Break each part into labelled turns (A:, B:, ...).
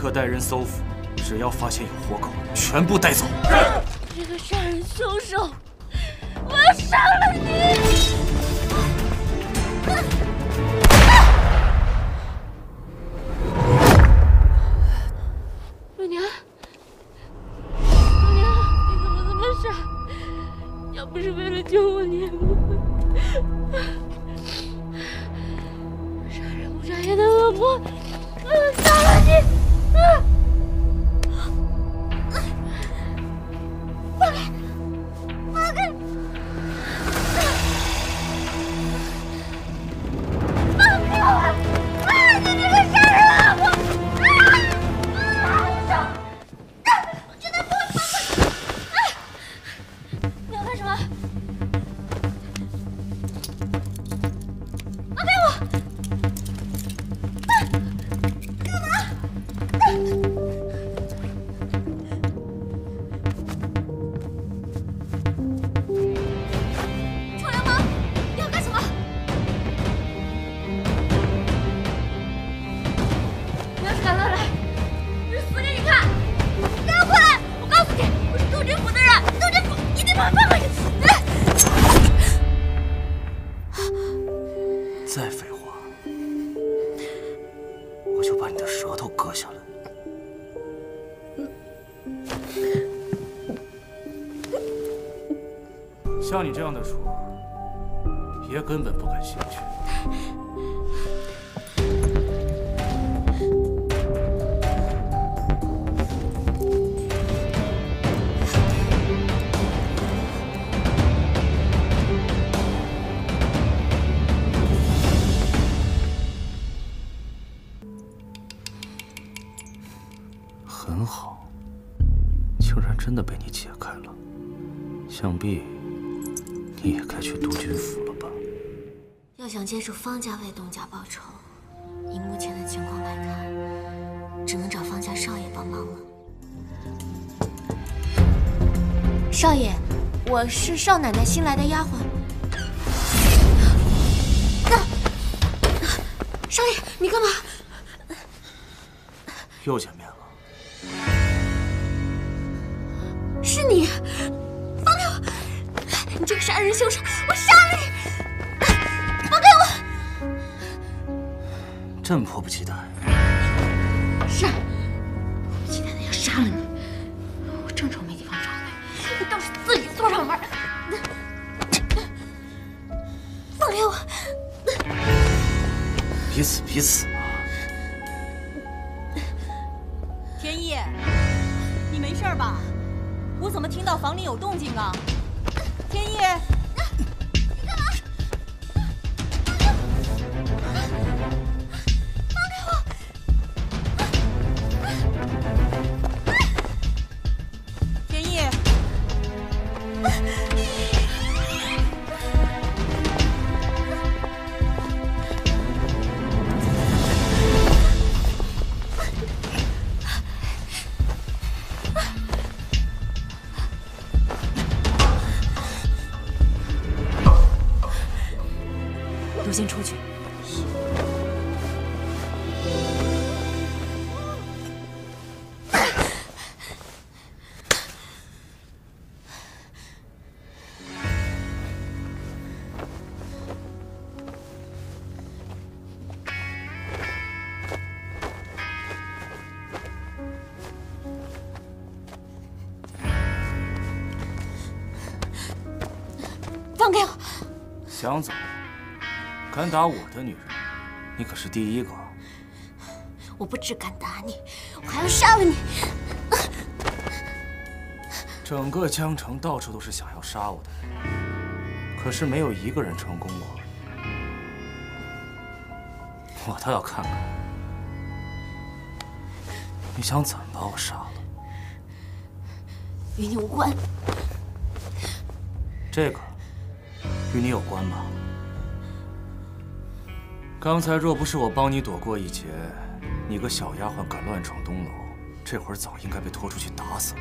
A: 刻带人搜捕，只要发现有活口，全部带走。
B: 这个杀人凶手，我要杀了你！娘，娘，你怎么这么傻？要不是为了救我娘，杀人不眨眼的恶魔，我要杀了你！放开！放开！放开我！啊！你这个杀人恶魔！你要干什么？放开我！干嘛？臭流氓！你要干什么？你要是敢乱来，我就死给你看！给我过来！我告诉你，我是杜军府的人，杜军府一定把我放回去！
A: 再废话，我就把你的舌头割下来。像你这样的主，爷根本不感兴趣。很好，竟然真的被你解开了，想必你也该去督军府了吧？
B: 要想接触方家为东家报仇，以目前的情况来看，只能找方家少爷帮忙了。少爷，我是少奶奶新来的丫鬟。少爷，你干嘛？
A: 又见面了。
B: 是你！放开我！你这个杀人凶手，我杀了你！放开我！
A: 真迫不及待。
B: 是，迫不及待的要杀了你。我正愁没地方找你，你倒是自己锁上门。放开我！
A: 彼此彼此嘛。
C: 天意，你没事吧？我怎么听到房里有动静啊？天意，
B: 你干嘛？放开我！
C: 天意，都先出去。
B: 放开我！
A: 想走？敢打我的女人，你可是第一个。
B: 我不只敢打你，我还要杀了你！
A: 整个江城到处都是想要杀我的人，可是没有一个人成功过。我倒要看看，你想怎么把我杀了？
B: 与你无关。
A: 这个与你有关吧？刚才若不是我帮你躲过一劫，你个小丫鬟敢乱闯东楼，这会儿早应该被拖出去打死了。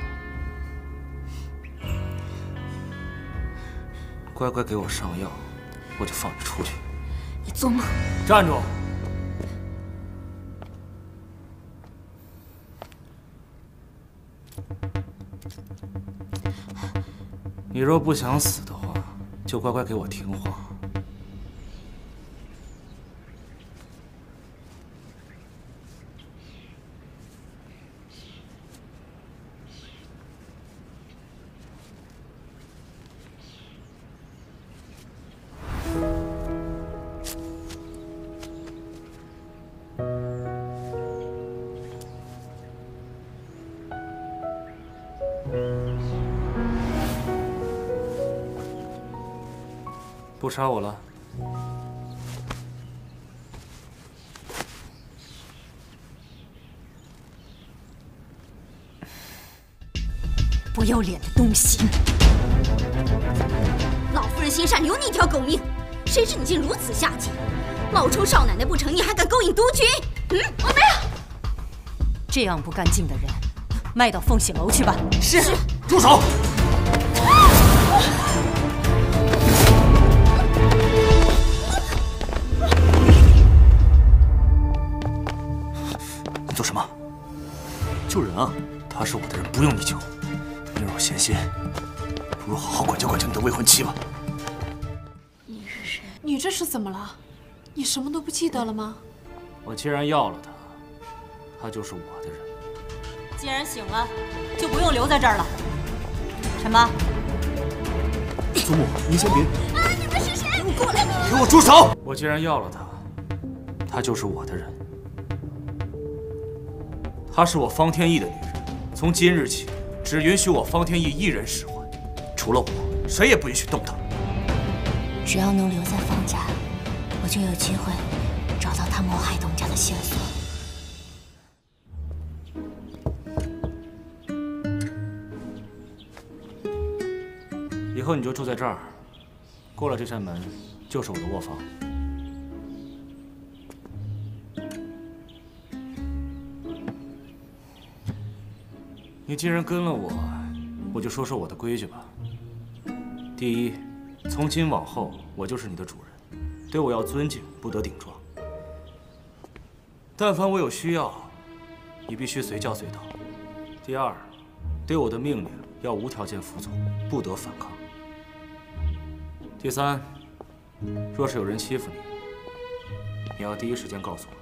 A: 乖乖给我上药，我就放你出去。
B: 你做梦！
A: 站住！ 你若不想死的话，就乖乖给我听话。不杀我了？
C: 不要脸的东西！
B: 老夫人心上留你一条狗命，谁知你竟如此下贱，冒充少奶奶不成，你还敢勾引督军？我没有。
C: 这样不干净的人，卖到凤喜楼去吧。是。
A: 住手！你做什么？救人啊！他是我的人，不用你救。你若嫌心，不如好好管教管教你的未婚妻吧。
B: 你是谁？
D: 你这是怎么了？你什么都不记得了吗？
A: 我既然要了他，他就是我的人。
C: 既然醒了，就不用留在这儿了。什么？
A: 祖母，您先别。
B: 你们是谁？过来！
A: 给我住手！我既然要了他，他就是我的人。她是我方天意的女人，从今日起，只允许我方天意一人使唤，除了我，谁也不允许动她。
B: 只要能留在方家，我就有机会找到他谋害董家的线索。
A: 以后你就住在这儿，过了这扇门就是我的卧房。你既然跟了我，我就说说我的规矩吧。第一，从今往后我就是你的主人，对我要尊敬，不得顶撞。但凡我有需要，你必须随叫随到。第二，对我的命令要无条件服从，不得反抗。第三，若是有人欺负你，你要第一时间告诉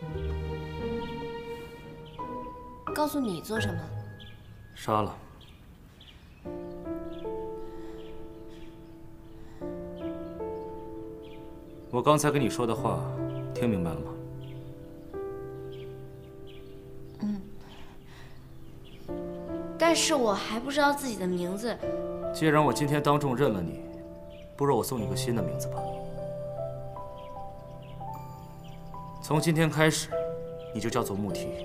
A: 我。
B: 告诉你做什么？
A: 杀了。我刚才跟你说的话，听明白了吗？
B: 但是我还不知道自己的名字。
A: 既然我今天当众认了你，不如我送你个新的名字吧。从今天开始，你就叫做穆提。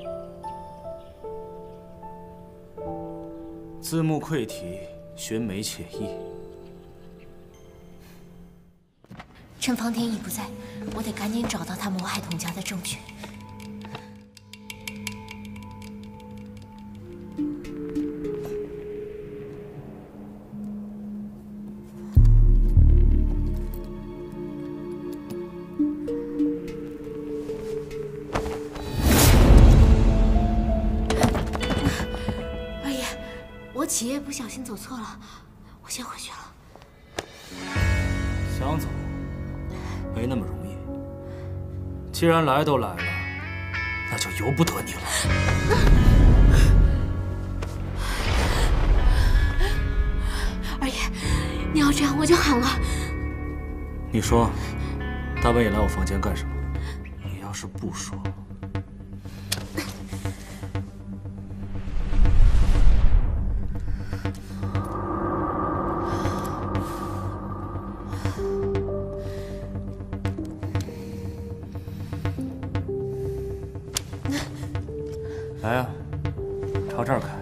A: 字木溃啼，寻梅且意。
B: 趁方天意不在，我得赶紧找到他谋害董家的证据。起夜不小心走错了，我先回去了。
A: 想走，没那么容易。既然来都来了，那就由不得你了。
B: 二爷，你要这样我就喊了。
A: 你说，大半夜来我房间干什么？你要是不说，来呀，朝这儿开。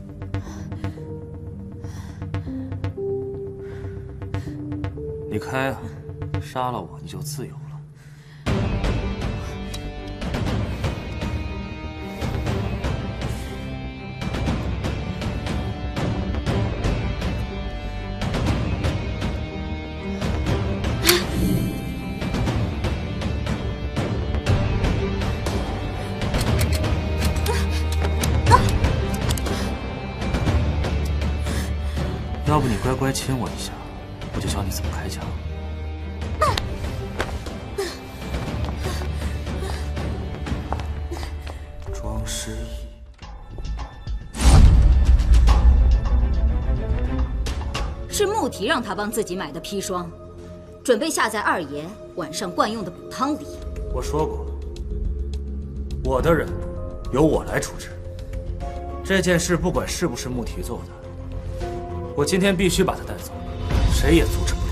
A: 你开啊，杀了我你就自由了。要不不你乖乖亲我一下，我就教你怎么开枪。装失忆。
E: 是穆提让他帮自己买的砒霜，准备下在二爷晚上惯用的补汤里。
A: 我说过了，我的人由我来处置。这件事不管是不是穆提做的，我今天必须把他带走，谁也阻止不了。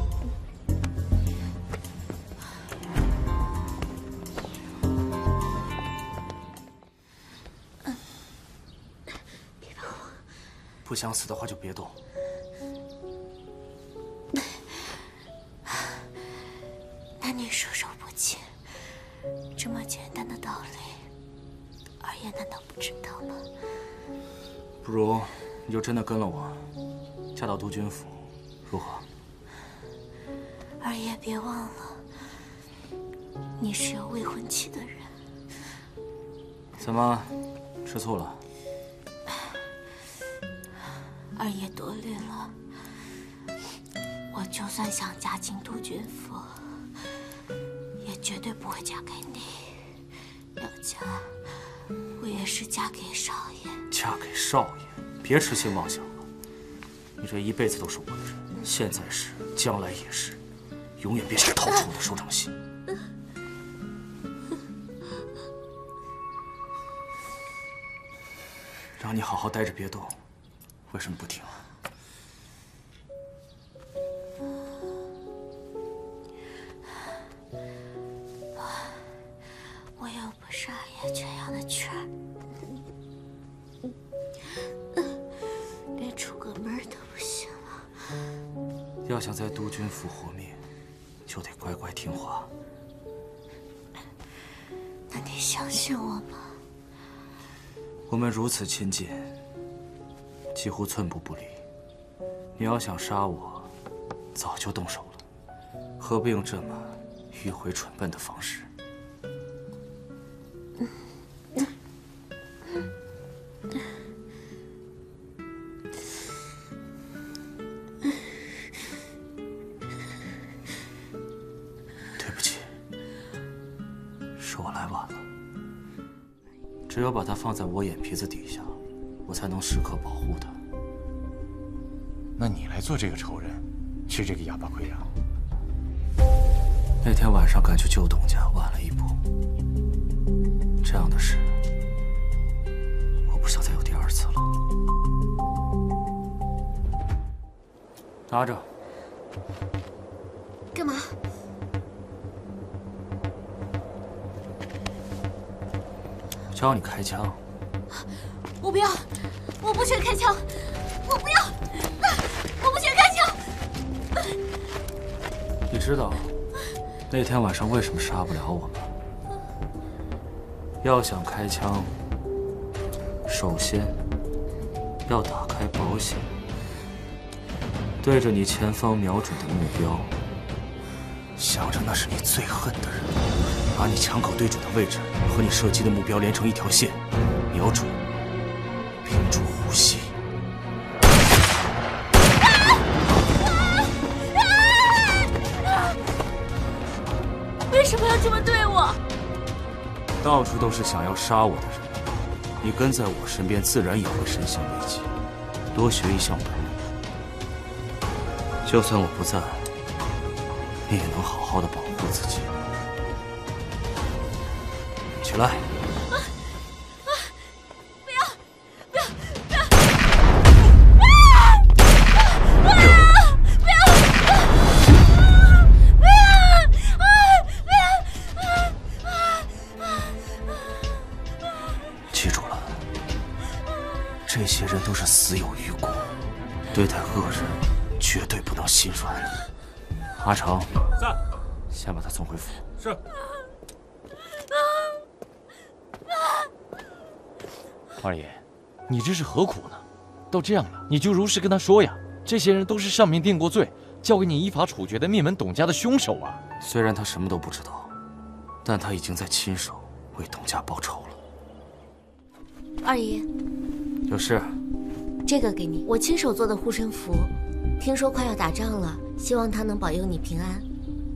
B: 别碰我！
A: 不想死的话就别动。
B: 男女授受不亲，这么简单的道理，二爷难道不知道吗？
A: 不如你就真的跟了我，嫁到督军府，如何？
B: 二爷别忘了，你是有未婚妻的人。
A: 怎么，吃醋了？
B: 二爷多虑了，我就算想嫁进督军府，也绝对不会嫁给你。要嫁，我也是嫁给少爷。
A: 嫁给少爷？别痴心妄想了，你这一辈子都是我的人，现在是，将来也是，永远别想逃出我的手掌心。让你好好待着别动，为什么不听啊？
B: 我又不是二爷圈养的圈儿，连出个门都不行了。
A: 要想在督军府活命，就得乖乖听话。
B: 那你相信我吗？
A: 我们如此亲近，几乎寸步不离。你要想杀我，早就动手了，何必用这么迂回蠢笨的方式？对不起，是我来晚了。只有把它放在我眼皮子底下，我才能时刻保护它。
F: 那你来做这个仇人，吃这个哑巴亏呀？
A: 那天晚上赶去救董家，晚了一步。这样的事，我不想再有第二次了。拿着。
B: 干嘛？
A: 教你开枪。
B: 我不要，我不学开枪，我不要，我不学开枪。
A: 你知道那天晚上为什么杀不了我吗？要想开枪，首先要打开保险，对着你前方瞄准的目标，想着那是你最恨的人，把你枪口对准的位置和你射击的目标连成一条线，瞄准，屏住呼吸。
B: 为什么要这么对我？
A: 到处都是想要杀我的人，你跟在我身边，自然也会身陷危机。多学一项本领，就算我不在，你也能好好的保护自己。起来！记住了，这些人都是死有余辜，对待恶人绝对不能心软。阿成，
G: 在，
A: 先把他送回府。
G: 是。
F: 二爷，你这是何苦呢？都这样了，你就如实跟他说呀。这些人都是上面定过罪，交给你依法处决的灭门董家的凶手啊。
A: 虽然他什么都不知道，但他已经在亲手为董家报仇了。
B: 二爷，
A: 有事？
B: 这个给你，我亲手做的护身符，听说快要打仗了，希望它能保佑你平安。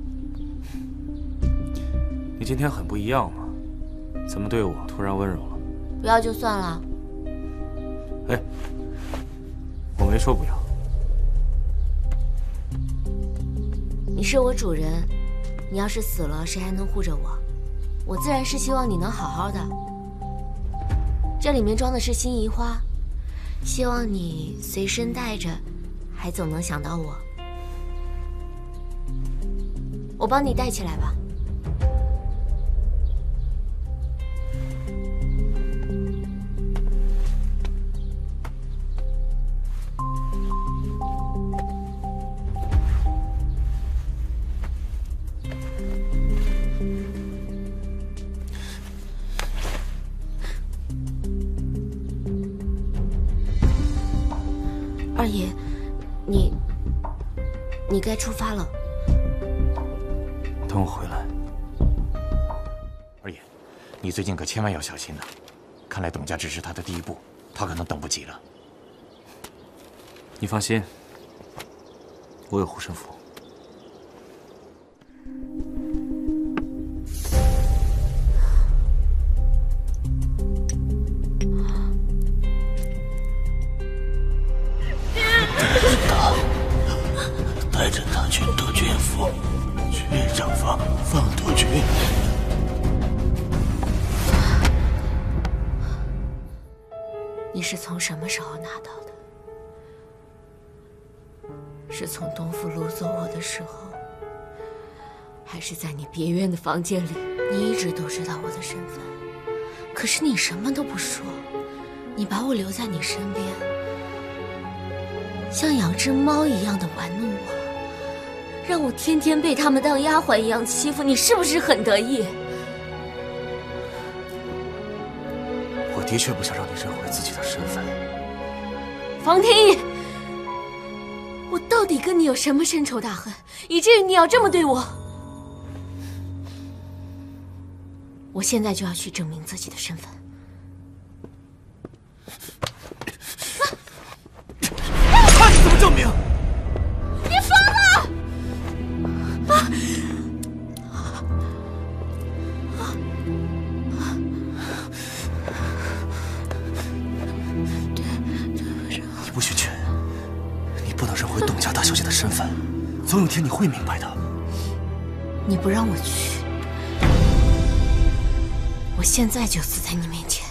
A: 你今天很不一样嘛，怎么对我突然温柔了？
B: 不要就算了。
A: 哎，我没说不要。
B: 你是我主人，你要是死了，谁还能护着我？我自然是希望你能好好的。这里面装的是心仪花，希望你随身带着，还总能想到我。我帮你戴起来吧。二爷，你该出发了。
A: 等我回来。
F: 二爷，你最近可千万要小心呐！看来董家只是他的第一步，他可能等不及了。
A: 你放心，我有护身符。
G: 带着他去督军府，去找方督军。
B: 你是从什么时候拿到的？是从东府掳走我的时候，还是在你别院的房间里？你一直都知道我的身份，可是你什么都不说，你把我留在你身边，像养只猫一样的玩弄我，让我天天被他们当丫鬟一样欺负，你是不是很得意？
A: 我的确不想让你认回自己的身份。
B: 房天意，我到底跟你有什么深仇大恨，以至于你要这么对我？我现在就要去证明自己的身份。
A: 看你怎么证明！
B: 你疯了！
A: 你不许去！你不能认回董家大小姐的身份，总有天你会明白的。
B: 你不让我去，我现在就死在你面前。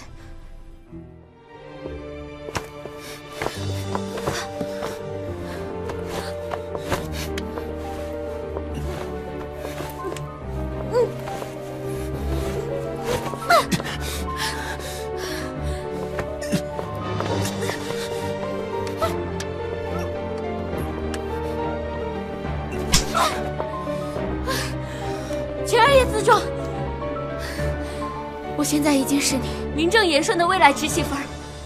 B: 请二爷自重，我现在已经是你名正言顺的未来侄媳妇儿。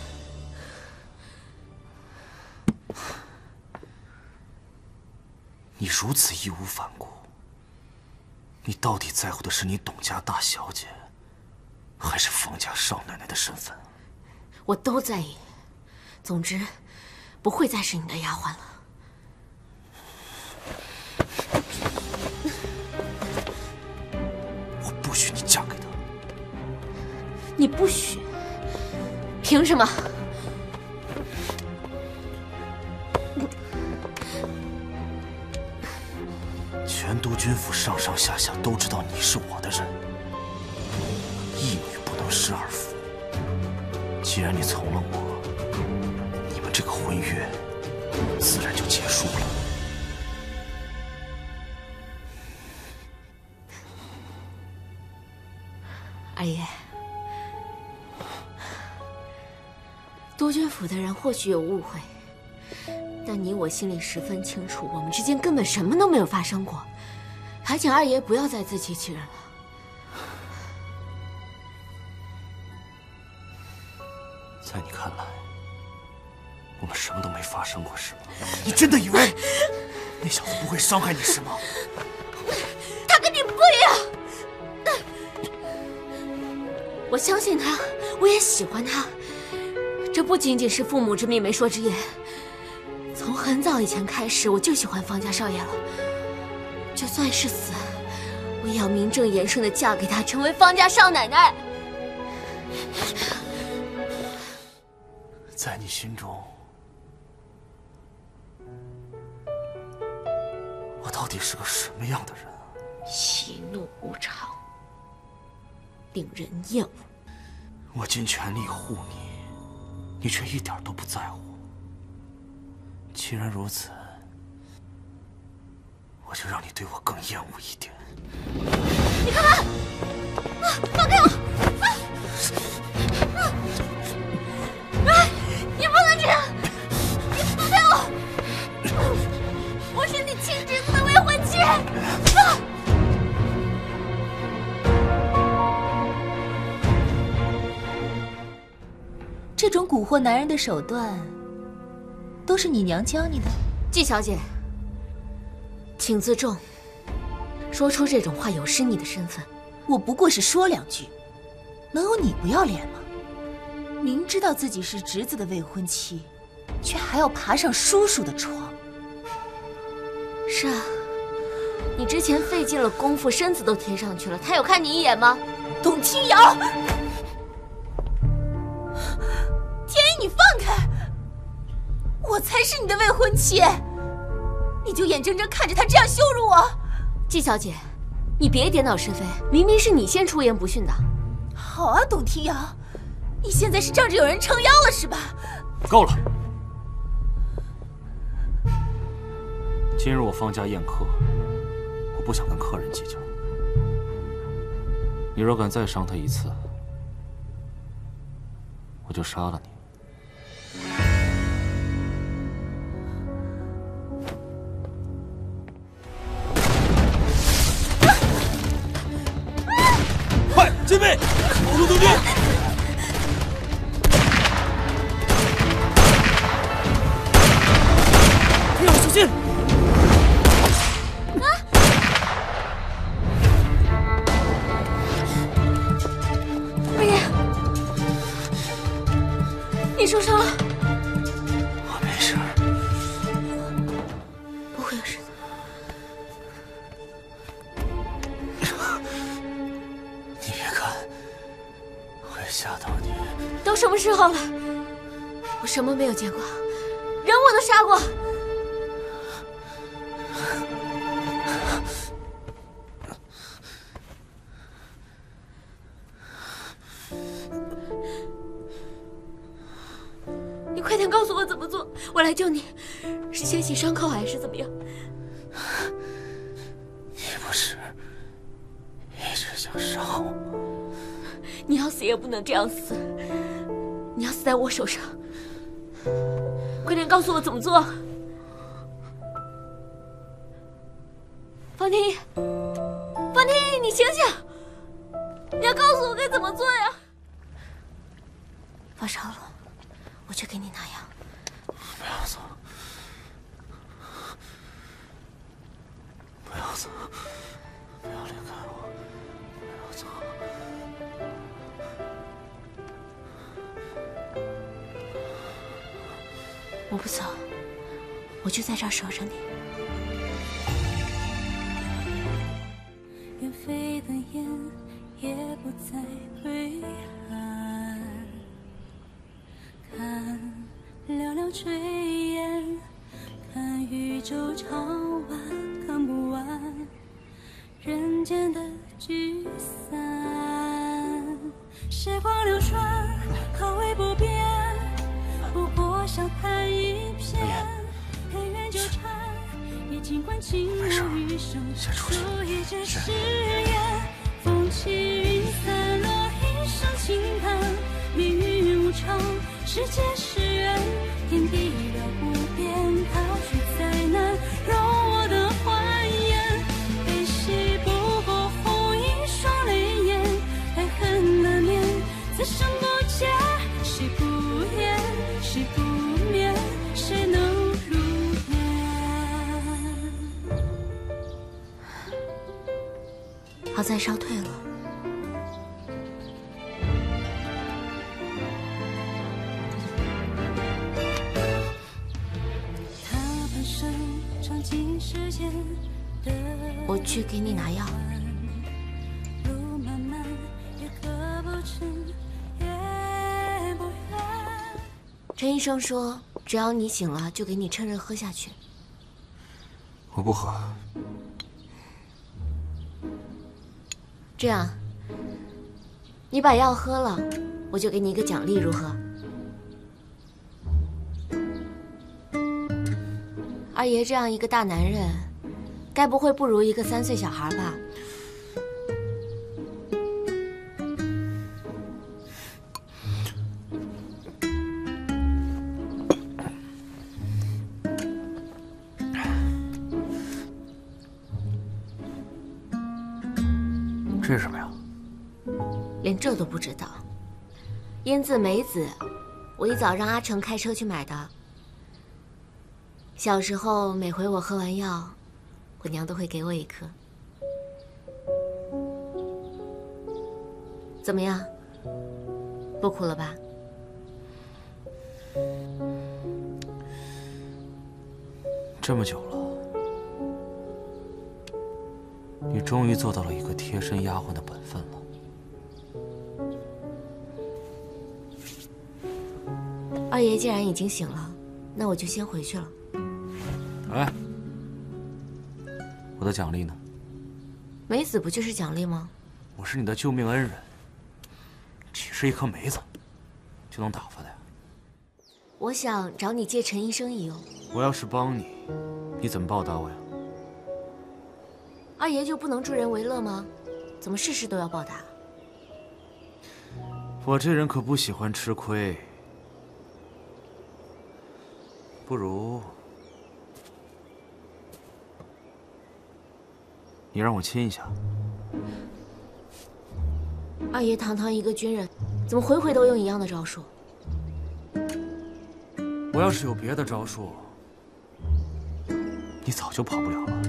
A: 你如此义无反顾，你到底在乎的是你董家大小姐，还是方家少奶奶的身份？
B: 我都在意，总之，不会再是你的丫鬟了。
A: 我不许你嫁给他。
B: 你不许？凭什么？
A: 全督军府上上下下都知道你是我的人，一女不能失二夫。既然你从了我，你们这个婚约自然就结束了。
B: 二爷，督军府的人或许有误会，但你我心里十分清楚，我们之间根本什么都没有发生过。还请二爷不要再自欺欺人了。
A: 在你看来，我们什么都没发生过，是吗？你真的以为那小子不会伤害你，是吗？
B: 他跟你不一样。我相信他，我也喜欢他， 这不仅仅是父母之命、媒妁之言。从很早以前开始，我就喜欢方家少爷了。就算是死，我也要名正言顺的嫁给他，成为方家少奶奶。
G: 在你心中，我到底是个什么样的人啊？
B: 喜怒无常，令人厌恶。
G: 我尽全力护你，你却一点都不在乎。既然如此，我就让你对我更厌恶一点。
B: 你干嘛？放开我！你不能这样！你放开我！我是你亲侄子的未婚妻！
H: 这种蛊惑男人的手段，都是你娘教你的？
B: 季小姐，请自重。说出这种话有失你的身份。
H: 我不过是说两句，能有你不要脸吗？明知道自己是侄子的未婚妻，却还要爬上叔叔的床。
B: 是啊，你之前费尽了功夫，身子都贴上去了，他有看你一眼吗？
H: 董清瑶，天意，你放开！我才是你的未婚妻，你就眼睁睁看着他这样羞辱我？
B: 季小姐，你别颠倒是非，明明是你先出言不逊的。
H: 好啊，董清瑶，你现在是仗着有人撑腰了是吧？
A: 够了！今日我方家宴客，我不想跟客人计较。你若敢再伤他一次，我就杀了你。
G: 快，戒备，保住东军！
A: 不要小心！
B: 你受伤了？
G: 我没事，
B: 不会有事的。
G: 你别看，会吓到你。
B: 都什么时候了？我什么没有见过，人我都杀过。你快点告诉我怎么做，我来救你。是先洗伤口还是怎么样？
G: 你不是一直想杀我？
B: 你要死也不能这样死，你要死在我手上。快点告诉我怎么做。方天一，方天一，你醒醒！你要告诉我该怎么做呀！发烧了，我去给你拿药。
G: 不要走，不要走，不要离开我，不要走。
B: 我不走，我就在这儿守着你。
I: 远飞的雁也不再归岸，看寥寥炊烟，看宇宙长晚，看不完人间的聚散。时光流转，可谓不变，不过笑看一瞥，黑缘纠缠，也尽管情无余生，数一纸誓言。风起云散，落一声轻叹，命运无常，世界是缘，天地了不变，他去再难，容我的欢颜。悲喜不过红一双泪眼，爱恨难免，此生不解，谁不言，谁不眠，谁能如
B: 好在烧退了。 我去给你拿药。陈医生说，只要你醒了，就给你趁热喝下去。
G: 我不喝。
B: 这样，你把药喝了，我就给你一个奖励，如何？二爷这样一个大男人，该不会不如一个3岁小孩吧？
G: 这是什么呀？
B: 连这都不知道？烟字梅子，我一早让阿成开车去买的。小时候每回我喝完药，我娘都会给我一颗。怎么样？不哭了吧？
G: 这么久了，你终于做到了一个贴身丫鬟的本分了。
B: 二爷既然已经醒了，那我就先回去了。
G: 哎，我的奖励呢？
B: 没死不就是奖励吗？
G: 我是你的救命恩人，岂是一颗梅子就能打发的呀？
B: 我想找你借陈医生一用。
G: 我要是帮你，你怎么报答我呀？
B: 二爷就不能助人为乐吗？怎么事事都要报答？
G: 我这人可不喜欢吃亏，不如你让我亲一下。
B: 二爷堂堂一个军人，怎么回回都用一样的招数？
G: 我要是有别的招数，你早就跑不了了。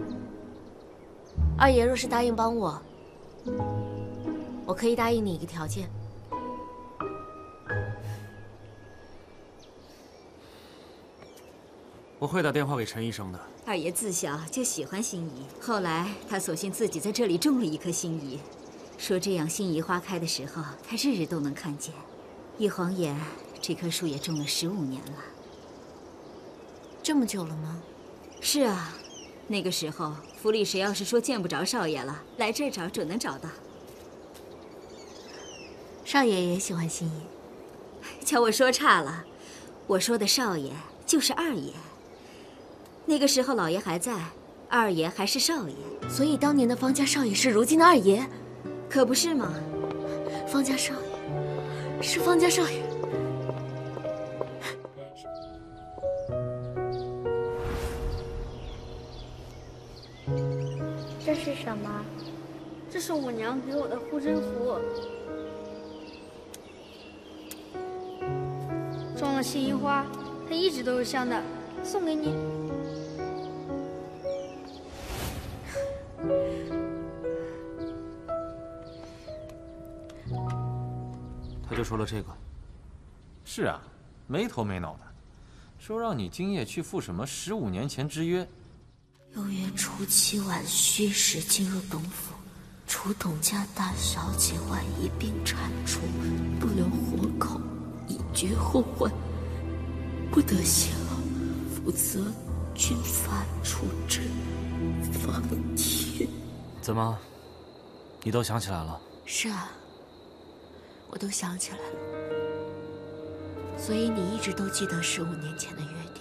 B: 二爷若是答应帮我，我可以答应你一个条件。
G: 我会打电话给陈医生的。
E: 二爷自小就喜欢心仪，后来他索性自己在这里种了一棵心仪，说这样心仪花开的时候，他日日都能看见。一晃眼，这棵树也种了15年了。
B: 这么久了吗？
E: 是啊，那个时候府里谁要是说见不着少爷了，来这儿找准能找到。
B: 少爷也喜欢心仪。
E: 瞧我说差了，我说的少爷就是二爷。那个时候老爷还在，二爷还是少爷，
B: 所以当年的方家少爷是如今的二爷，
E: 可不是吗？
B: 方家少爷是方家少爷。
J: 这是什么？这是我娘给我的护身符，装了幸运花，它一直都是香的，送给你。
G: 他就说了这个。
F: 是啊，没头没脑的，说让你今夜去赴什么15年前之约。
B: 又约初7晚戌时进入董府，除董家大小姐外一并铲除，不留活口，以绝后患，不得泄露，否则军法处置。方天，
G: 怎么，你都想起来了？
B: 是啊，我都想起来了。所以你一直都记得15年前的约定。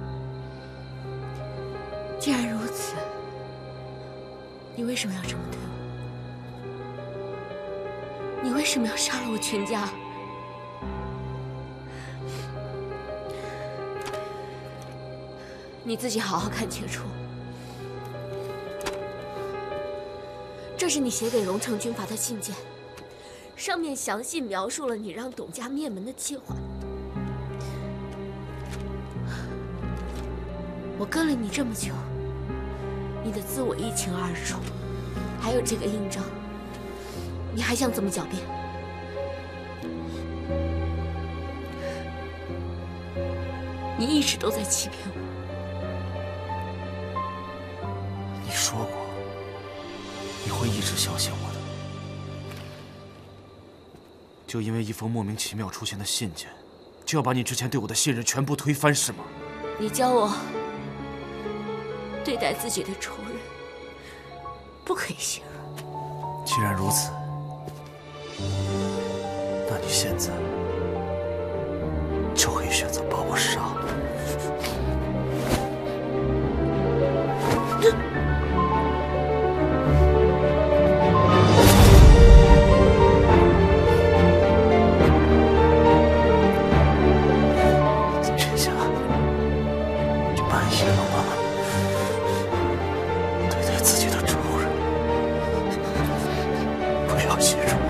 B: 既然如此，你为什么要这么对我？你为什么要杀了我全家？你自己好好看清楚。这是你写给荣城军阀的信件，上面详细描述了你让董家灭门的计划。我跟了你这么久，你的字我一清二楚，还有这个印章，你还想怎么狡辩？你一直都在欺骗我。
G: 你说过，你会一直相信我的。就因为一封莫名其妙出现的信件，就要把你之前对我的信任全部推翻，是吗？
B: 你教我对待自己的仇人，不可以信任。
G: 既然如此，那你现在就可以选择把我杀了。这下就满意了吗？对待自己的仇人，不要信任。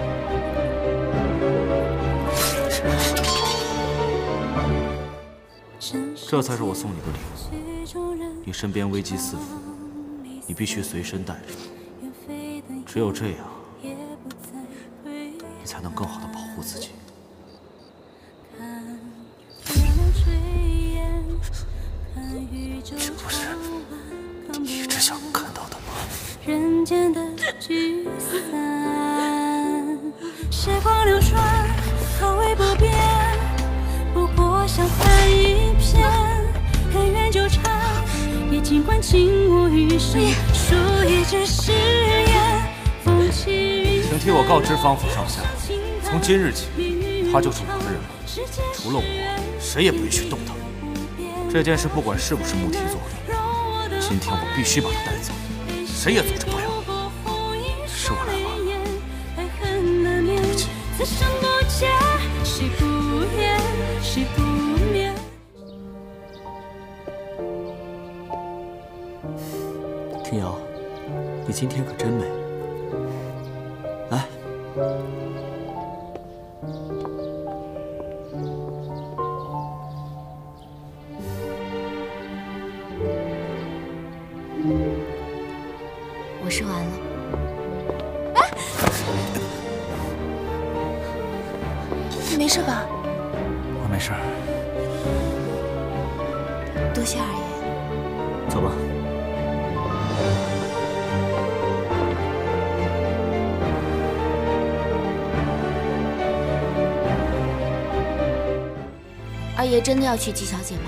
G: 这才是我送你的礼物。你身边危机四伏，你必须随身带着。只有这样，你才能更好的保护自己。这不是你一直想看到的吗？
I: 人间的聚散，时光流转，何为不变？不过想翻一片，恩怨纠缠，也尽管情无余生，数一纸誓言，风起云。
G: 请替我告知方府上下，从今日起，他就是我的人了，除了我，谁也不允许动他。这件事不管是不是穆提做的，今天我必须把他带走，谁也阻止不了。是我来了，对不起。此生不见，谁不言，谁不眠。
K: 听瑶，你今天可真美。来。
B: 我试完了。
H: 你没事吧？
G: 我没事。
B: 多谢二爷。
K: 走吧。
B: 二爷真的要娶季小姐吗？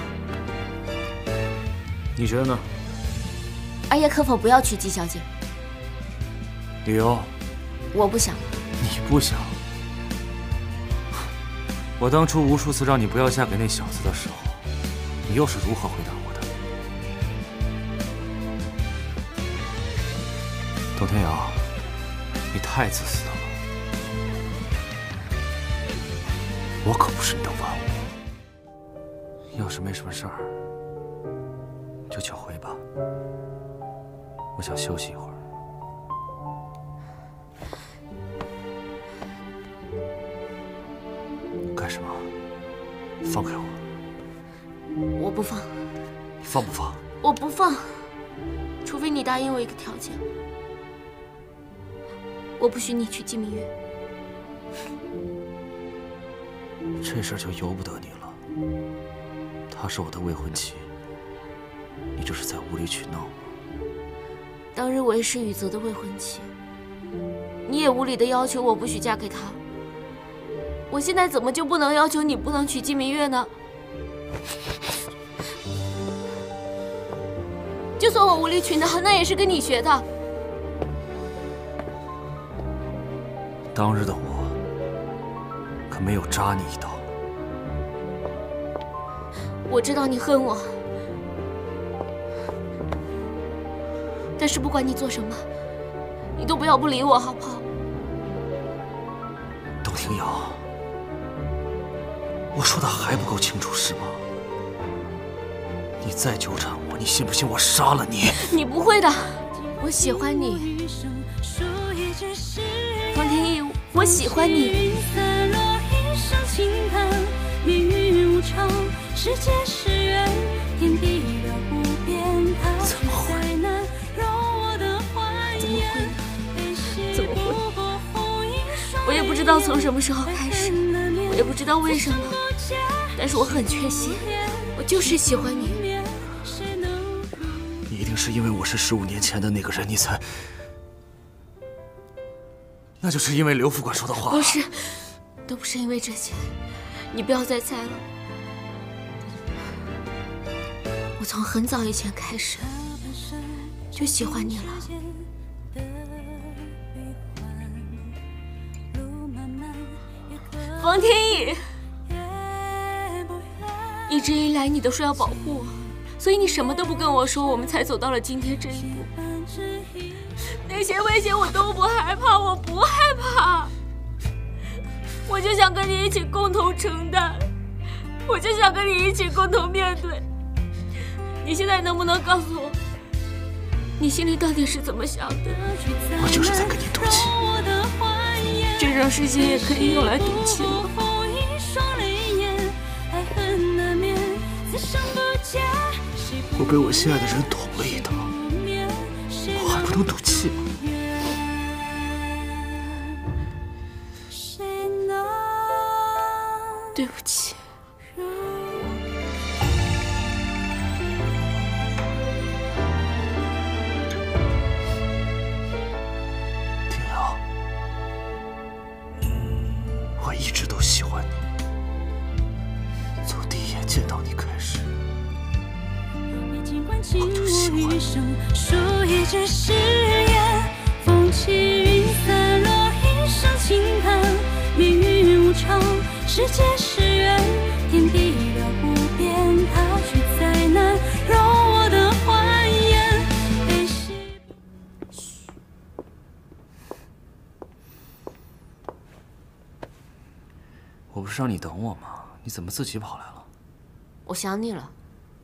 G: 你觉得呢？
B: 二爷可否不要娶季小姐？
G: 理由？
B: 我不想。
G: 你不想？我当初无数次让你不要嫁给那小子的时候，你又是如何回答我的？董天瑶，你太自私了。我可不是你的玩物。要是没什么事儿，就请回吧。我想休息一会儿。干什么？放开我！
B: 我不放。
G: 你放不放？
B: 我不放，除非你答应我一个条件，我不许你娶季明月。
G: 这事儿就由不得你了。她是我的未婚妻，你这是在无理取闹吗？
B: 当日我也是宇泽的未婚妻，你也无理的要求我不许嫁给他。我现在怎么就不能要求你不能娶季明月呢？就算我无理取闹，那也是跟你学的。
G: 当日的我可没有扎你一刀。
B: 我知道你恨我，但是不管你做什么，你都不要不理我，好不好？
G: 董庭瑶，我说的还不够清楚是吗？你再纠缠我，你信不信我杀了你？
B: 你不会的，我喜欢你，方天翼，我喜欢你。
G: 怎么会？
B: 怎么会？我也不知道从什么时候开始，我也不知道为什么，但是我很确信，我就是喜欢你。
G: 你一定就是因为我是15年前的那个人，你才……那就是因为刘副官说的话。
B: 不是，都不是因为这些，你不要再猜了。我从很早以前开始就喜欢你了。王天意，一直以来你都说要保护我，所以你什么都不跟我说，我们才走到了今天这一步。那些危险我都不害怕，我不害怕，我就想跟你一起共同承担，我就想跟你一起共同面对。你现在能不能告诉我，你心里到底是怎么想的？
G: 我就是在跟你赌气。
B: 这种事情也可以用来赌气吗？
G: 我被我心爱的人捅了一刀，我还不能赌气吗？
B: 对不起。
G: 丁瑶，我一直都喜欢你，从第一眼见到你开始，我就喜欢你。
I: 数一只誓言，风起云散，落一声轻叹，命运无常，世界是圆，天地了不变，他却再难容我的欢颜。悲喜。
A: 我不是让你等我吗？你怎么自己跑来了？
B: 我想你了。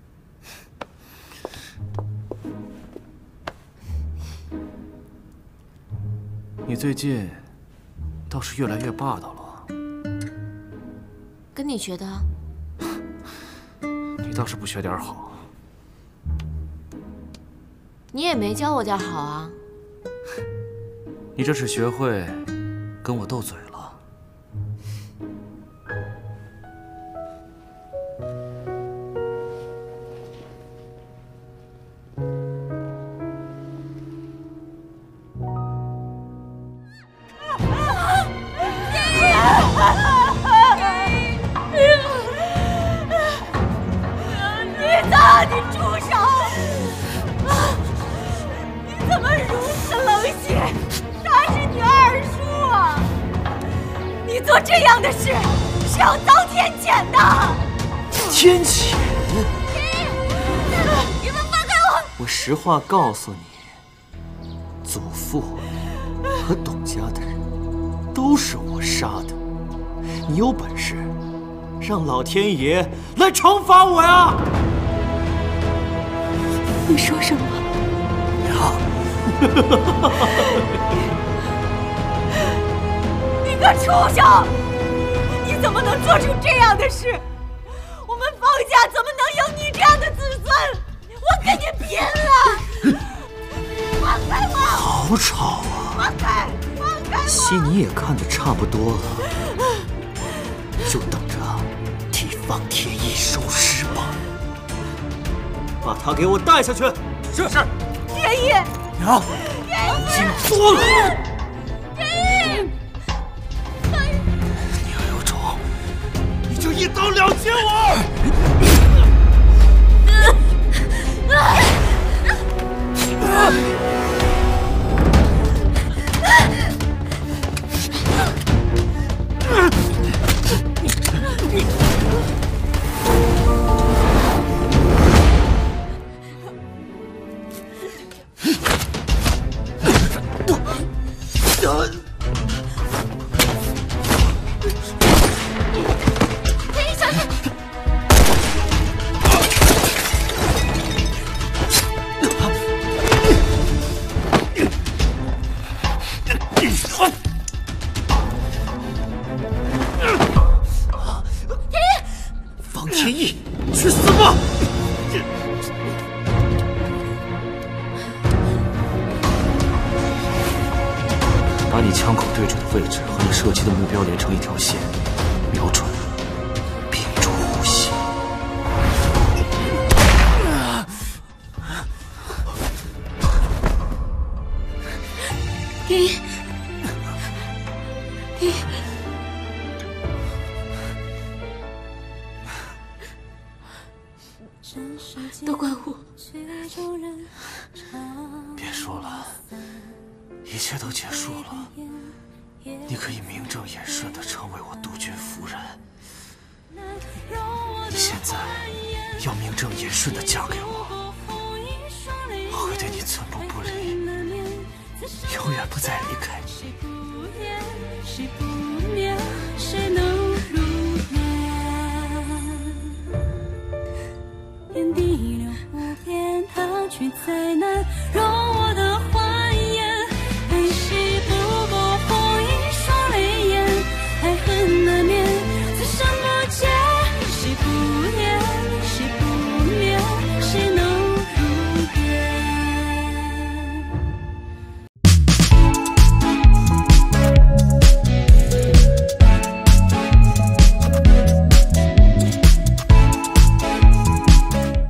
A: 你最近倒是越来越霸道了。
B: 跟你学的。
A: 你倒是不学点好。
B: 你也没教我点好啊。
A: 你这是学会跟我斗嘴了。
C: 你住手！你怎么如此冷血？他是你二叔啊！你做这样的事是要遭天谴的！
K: 天谴？
C: 你们放开我！
K: 我实话告诉你，祖父和董家的人都是我杀的。你有本事，让老天爷来惩罚我呀！
B: 你说什么？
K: 娘！
C: 你个畜生！你怎么能做出这样的事？我们方家怎么能有你这样的子孙？我跟你拼了！放开我！
K: 好吵啊！
C: 放开！放开我！
K: 戏你也看得差不多了，就等着替方天意收尸吧。把他给我带下去。是。
C: 天意，
K: 娘，紧多了。
C: 天意，
G: 你要有种，你就一刀了结我！
K: 方天意，去死吧！
A: 把你枪口对准的位置和你射击的目标连成一条线，瞄准，屏住呼吸。
B: 你都怪我。
K: 别说了，一切都结束了。你可以名正言顺地成为我督军夫人。你现在要名正言顺地嫁给我，我会对你寸步不离，永远不再离开你。
I: 谁不眠，谁能入眠？天地流不变，他却再难容。